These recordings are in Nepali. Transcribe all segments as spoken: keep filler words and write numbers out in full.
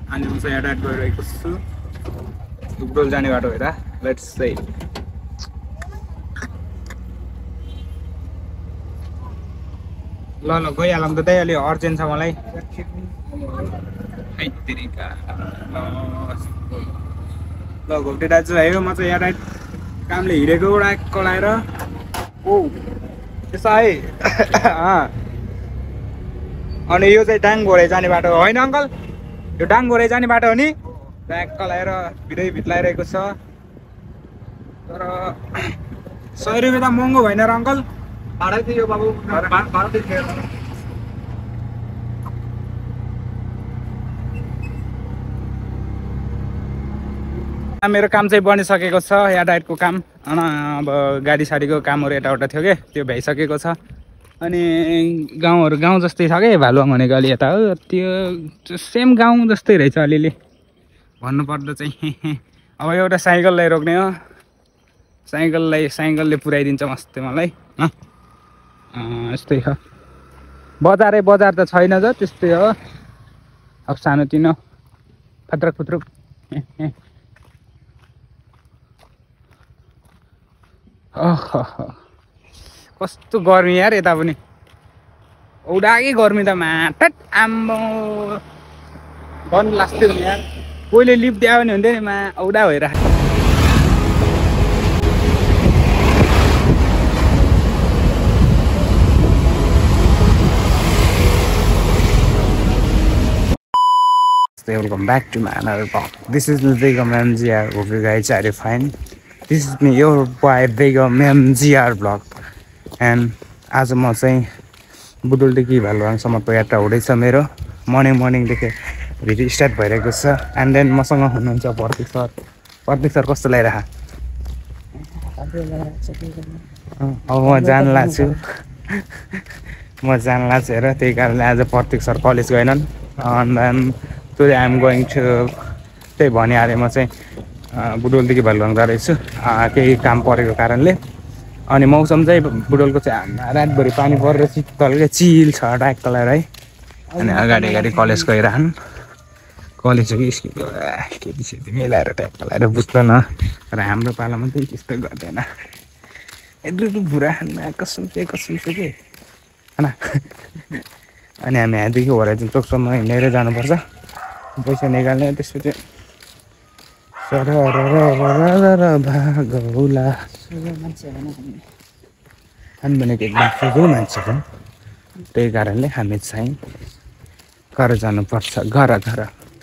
अनि म चाहिँ एडाट गरिरहेको छु बुटोल जाने बाटो हेर लेट्स से ल ल गइहालौँ त त्यही अलि अर्जेन्ट छ मलाई ल घोप्टे दाजु आयो म चाहिँ एडाट कामले हिँडेको एउटा कलाएर ओ त्यसो है अनि यो चाहिँ डाङ घोरे जाने बाटो होइन अङ्कल यो डाङ घोरे जाने बाटो हो नि ब्याग कलाएर भिडै भित्लाइरहेको छ तर सय रुपियाँ त महँगो भएन र अङ्कल भाडा दियो बाबु मेरो काम चाहिँ बनिसकेको छ या डाइटको काम अनि अब गाडी साडीको कामहरू यताउता थियो कि त्यो भइसकेको छ अनि गाउँहरू गाउँ जस्तै छ कि भालुवाङ भनेको अलि यता हो त्यो सेम गाउँ जस्तै रहेछ अलिअलि भन्नुपर्दा चाहिँ अब एउटा साइकललाई रोक्ने हो साइकललाई साइकलले पुऱ्याइदिन्छ मस्तै मलाई यस्तै हो बजारै बजार त छैन ज त्यस्तै हो अब सानोतिनो फत्रक फुत्रुक कस्तो गर्मी यार यता पनि औडाकै गर्मी त माटट आम्बो गर्नु लाग्थ्यो नि यार कोहीले लिफ्ट दियो भने हुन्थ्यो नि मा औडा भएर Welcome back to my another vlog. This is Bigam M G R. Hope you guys are fine. This is me, your boy Bigam M G R vlog. And आज म चाहिँ बुटुलदेखि भालुवाङसम्मको यात्रा हुँदैछ मेरो मर्निङ मर्निङदेखि भिडियो स्टार्ट भइरहेको छ एन्ड देन मसँग हुनुहुन्छ प्रतीक सर प्रतीक सर कस्तो लागिरहेको अब म जान लाग्छु म जान लाग्छु हेर त्यही कारणले आज प्रतीक सर कलेज गएनन् and then today I am going to त्यही भनिहालेँ म चाहिँ बुटुलदेखि भालुवाङ जाँदैछु केही काम परेको कारणले अनि मौसम चाहिँ बुटोलको चाहिँ रातभरि पानी परेर शीतल चिल छ डाक कलर है अनि अगाडि अगाडि कलेज गइरहन् कलेज हो कि स्कुल केटी सेती मिलाएर ट्याक कलाएर बुझ्दैन र हाम्रो पालामा चाहिँ त्यस्तो गर्दैन यत्रो भुरा खानमा कसम के कसम के होइन अनि हामी यहाँदेखि होराइजन चोकसम्म हिँडेर जानुपर्छ पैसा निकाल्ने त्यसपछि सर भागौला हामी भनेको एकदम ठुलो मान्छे हो त्यही कारणले हामी चाहिँ घर जानुपर्छ घर घर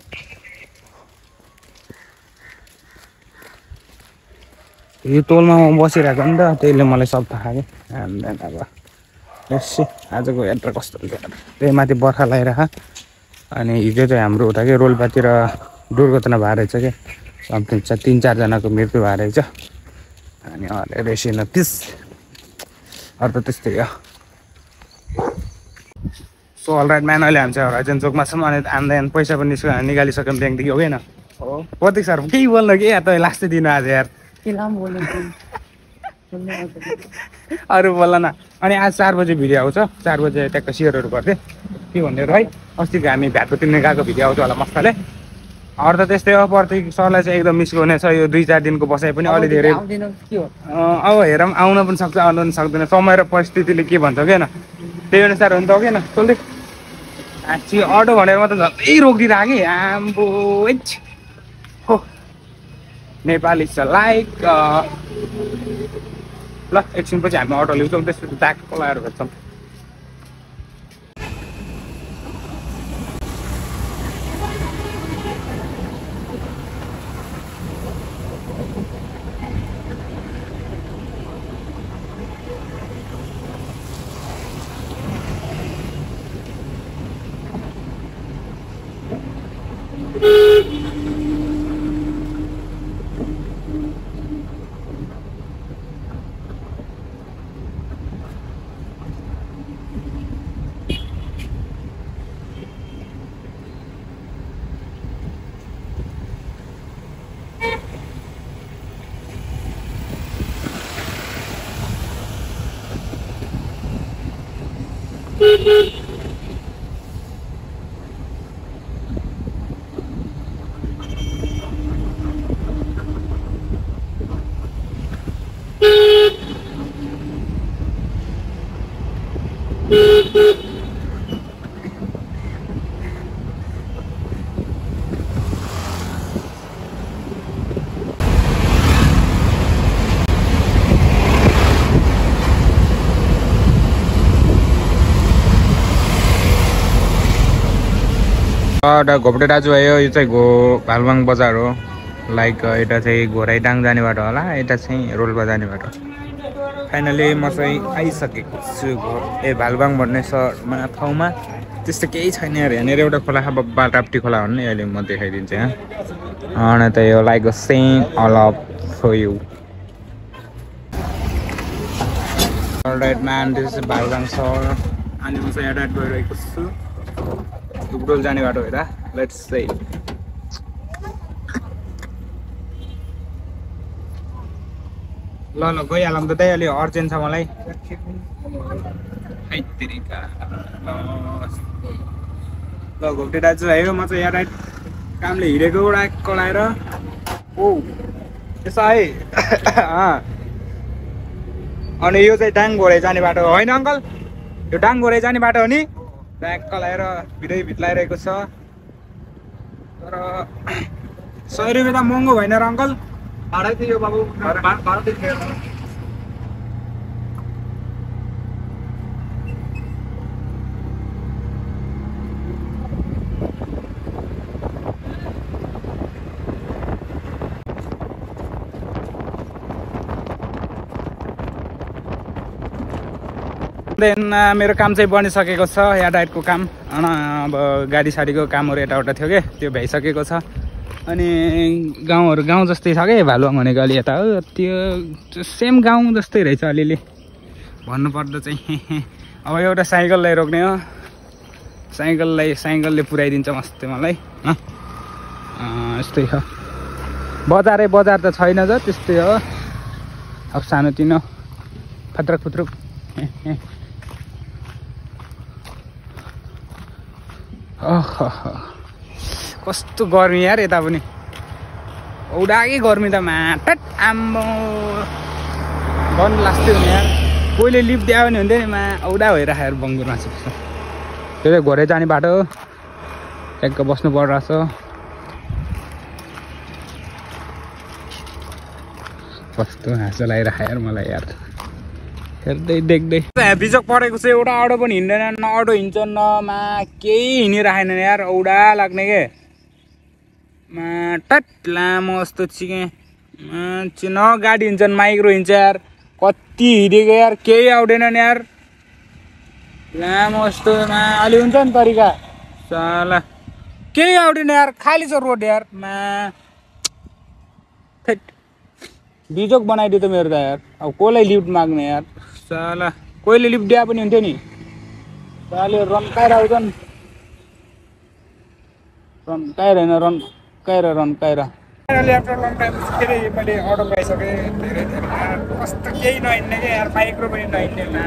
यो टोलमा म बसिरहेको नि त त्यसले मलाई सब थाहा कि अब यसो आजको यात्रा कस्तो हुन्छ त्यही माथि बर्खा लगाइरह अनि हिजो चाहिँ हाम्रो उता के रोल्पातिर दुर्घटना भएको रहेछ क्या समथिङ छ तिन चारजनाको मृत्यु भएको रहेछ अनि रेस्ट इन पिस अरू त त्यस्तै हो सो अलराइट म्यान अहिले हामी चाहिँ होराइजन चोकमा छौँ अनि आम्दान पैसा पनि निस्क्यो निकालिसक्यौँ ब्याङ्कदेखि हो किन हो प्रतीक सर केही बोल्नु कि या त लास्टै दिनु आज यार अरू बोल्न न अनि आज चार बजे भिडियो आउँछ चार बजे ट्याक्क सेयरहरू गर्थेँ के भन्ने है अस्तिको हामी भ्याटको तिर्ने गएको भिडियो आउँछ होला मस्तले अरू त त्यस्तै हो प्रतीक सरलाई चाहिँ एकदम मिस गर्ने छ यो दुई चार दिनको बसाइ पनि अलि धेरै अब हेरौँ आउन पनि सक्छ आउनु पनि सक्दैन समय र परिस्थितिले के भन्छ कि होइन त्यही अनुसार हुन्छ कि होइन सोल्दै हाँची अटो भनेर म त झन्डै रोकिदिरहेको कि आम्बो हो नेपाली छ लाइक ल एकछिनपछि हामी अटो ल्याउँछौँ त्यसपछि ब्याग पलाएर भेट्छौँ एउटा घोप्टे दाजु भयो यो चाहिँ घो भालुबाङ बजार हो लाइक यता चाहिँ घोराइडाङ जाने बाटो होला यता चाहिँ रोल्पा जाने बाटो फाइनली म चाहिँ आइसकेको छु ए भालुबाङ भन्ने सहरमा ठाउँमा त्यस्तो केही छैन यार यहाँनिर एउटा खोला छ बब्बा टाप्टी खोला भन्ने अहिले म देखाइदिन्छु यहाँ अनि त यो like same all of for you alright man this is Bhalubang सहर अनि म चाहिँ एडाट गइरहेको छु बुटवल जाने बाटो हेर लेट्स से ल ल गइहालौँ त त्यही अलि अर्जेन्ट छ मलाई ल घोप्टे दाजु आयो म चाहिँ यहाँ कामले हिँडेको एउटा कलाएर ओ यसो है अनि यो चाहिँ डाङ घोरे जाने बाटो हो होइन अङ्कल यो डाङ घोरे जाने बाटो हो नि ब्याग कलाएर भिडै भित्लाइरहेको छ तर सय रुपियाँ त महँगो भएन र अङ्कल भाडा थियो बाबु भाडा थियो देन मेरो काम चाहिँ बनिसकेको छ या डाइटको काम अनि अब गाडी साडीको कामहरू यताउता थियो कि त्यो भइसकेको छ अनि गाउँहरू गाउँ जस्तै छ कि भालुबाङ भनेको अलि यता हो त्यो सेम गाउँ जस्तै रहेछ अलिअलि भन्नुपर्दा चाहिँ अब एउटा साइकललाई रोक्ने हो साइकललाई साइकलले पुऱ्याइदिन्छ मस्तै मलाई यस्तै हो बजारै बजार त छैन ज त्यस्तै हो अब सानोतिनो फत्रक फुत्रुक कस्तो गर्मी यार यता पनि औडाकै गर्मी त माटट आम्बो गर्नु लाग्थ्यो नि यार कोहीले लिफ्ट दियो भने हुन्थ्यो नि मा औडा भइरहेको बङ्गुरमा चाहिँ त्यो चाहिँ घोरै जाने बाटो ट्याक्क बस्नु परिरहेछ कस्तो हाँसो लागिरहेको यार मलाई यार हेर्दै देख्दै बिजोक परेको चाहिँ एउटा अटो पनि हिँड्दैन न अटो हिँड्छ न मा केही हिँडिरहेन यार औडा लाग्ने के मा टट लामो जस्तो चिके न गाडी हिँड्छन् माइक्रो हिँड्छ यार कति हिँडेको यार केही आउँदैन यार लामो जस्तोमा अलि हुन्छ नि तरिका साला केही आउँदैन यार खाली छ रोड यार मा फेट बिजोक बनाइदियो त मेरो त यार अब कसलाई लिफ्ट माग्ने यार साला कोहीले लिफ्ट दिए पनि हुन्थ्यो नि साले रन्काएर आउँछन् रन्काएर होइन रन्काएर रन्काएर ल्यापटप रन्काएर फेरि मैले अर्डर पाइसकेँ धेरै धेरै कस्तो केही नहिँड्ने क्या यार माइक्रो पनि नहिँड्ने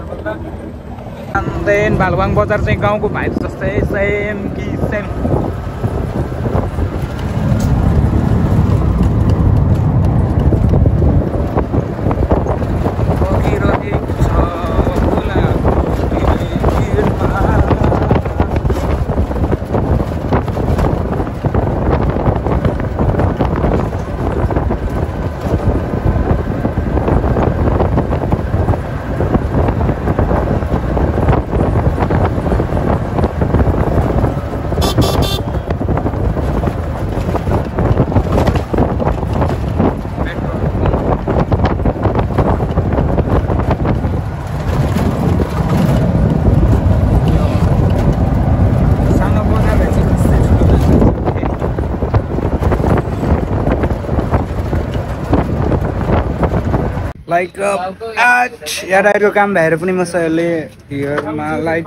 अन्त भालुबाङ बजार चाहिँ गाउँको भाइब जस्तै सेम कि सेम लाइक या डाइटको काम भएर पनि म सहरले हियरमा लाइक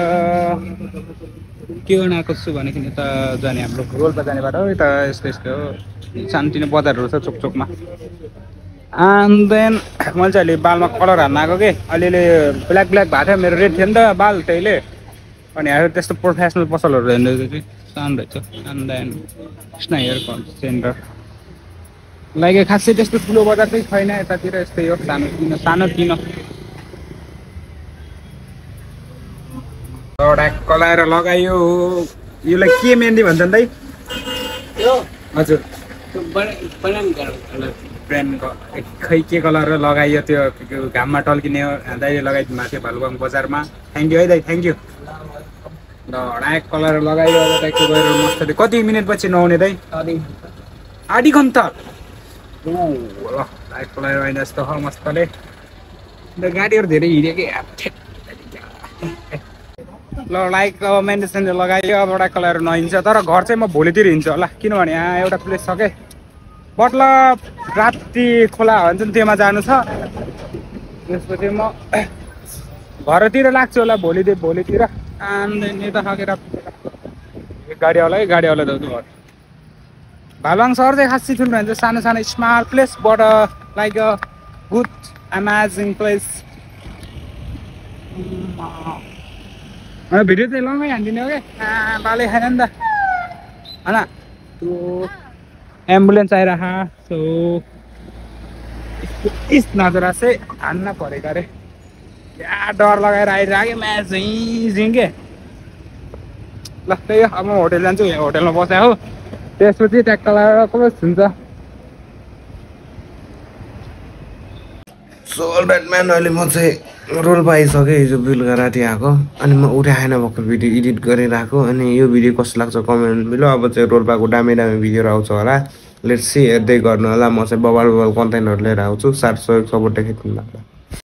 के गर्न आएको छु भनेदेखि यता जाने हाम्रो रोल्पा जाने बाटो यता यस्तो यस्तो सानोतिनो बजारहरू छ चोक चोकमा एन्ड देन मैले चाहिँ अहिले बालमा कलर हाल्न आएको कि अलिअलि ब्ल्याक ब्ल्याक भएको थियो मेरो रेड थियो नि त बाल त्यहीले अनि यहाँ त्यस्तो प्रोफेसनल पसलहरू हेर्नु चाहिँ सानो रहेछ and then Krishna hair centre like खासै त्यस्तो ठुलो बजार चाहिँ छैन यतातिर यस्तै हो सानोतिनो सानोतिनो एउटा कलाएर लगायो यसलाई के मेहन्दी भन्छन् दाइ हजुर ब्रान्डको खै के कलर लगाइयो त्यो घाममा टल्किने दाइले लगाइदिनु भएको थियो भालुबाङ बजारमा थ्याङ्क यू है दाइ थ्याङ्क यू ल डाइरेक्ट कलर लगायो अब ट्याक्कै गएर मस्तले कति मिनट पछि नुहाउने दाइ आधी घन्टा ओ ल डाइरेक्ट कलर होइन जस्तो हो मस्तले अन्त गाडीहरू धेरै हिँड्यो कि ल लाइक अब मेन्टेसन लगायो अब एउटा कलर नहिन्छ तर घर चाहिँ म भोलितिर हिँड्छु होला किनभने यहाँ एउटा प्लेस छ के मतलब राति खोला भन्छ नि त्योमा जानु छ त्यसपछि म घरतिर लाग्छु होला भोलि भोलितिर अनि यता खाएर गाडीवाला है गाडीवाला दाजु घर भालुवाङ सहर चाहिँ खासै ठुलो हुन्छ सानो सानो small place but like a good amazing place video चाहिँ लङै हानिदिने हो क्या बाले खाएन नि त होइन त्यो एम्बुलेन्स आइरह सो इस नजरा चाहिँ हान्न परेको अरे क्या डर लगाएर आइरहेको म्याच झिङ के ल त्यही हो अब म होटेल जान्छु यहाँ होटेलमा बसेँ हो त्यसपछि ट्याक्क लगाएर कस हुन्छ सो ब्याटम्यान अहिले म चाहिँ रोल पाइसकेँ हिजो बेलुका राति आएको अनि म उठाएन भर्खर भिडियो एडिट गरिरहेको अनि यो भिडियो कस्तो लाग्छ कमेन्ट मिलो अब चाहिँ रोल्पाको दामी दामी भिडियोहरू आउँछ होला लेट्स सी हेर्दै गर्नु होला म चाहिँ बबाल बबाल कन्टेन्टहरू लिएर आउँछु साथ सहयोग सपोर्ट देखाइदिनु होला